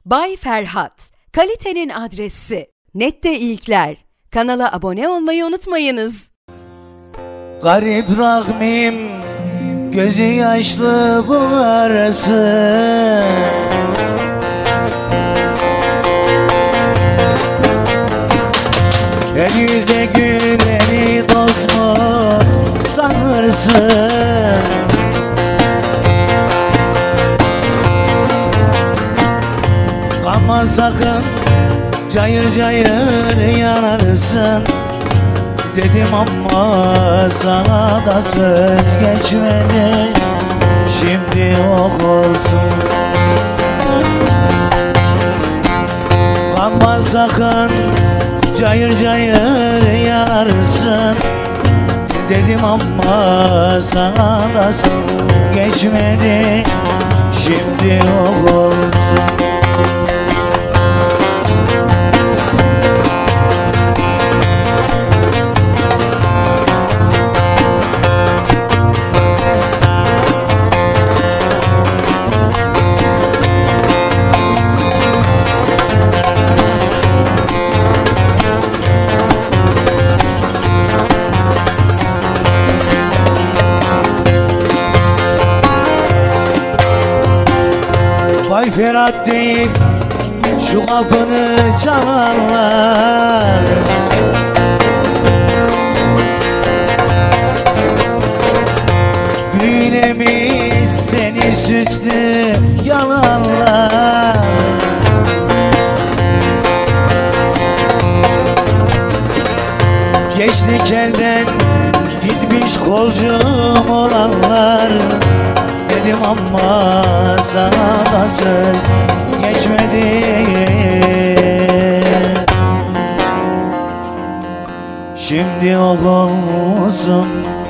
Bay Ferhat, kalitenin adresi. Nette ilkler. Kanala abone olmayı unutmayınız. Garip Rahmim gözü yaşlı buğarası, el yüzde güleni dost mu sanırsın? Kanma sakın, cayır cayır yanarsın dedim ama sana da söz geçmedi. Şimdi ok olsun. Kanma sakın, cayır cayır yanarsın dedim ama sana da söz geçmedi. Şimdi ok olsun. Bay Ferhat deyip şu kapını çalarlar, büyülemiş seni süslü yalanlar. Gençlik elden gitmiş kolcum olanlar dedim ama sana da söz geçmedi. Şimdi ok olsun.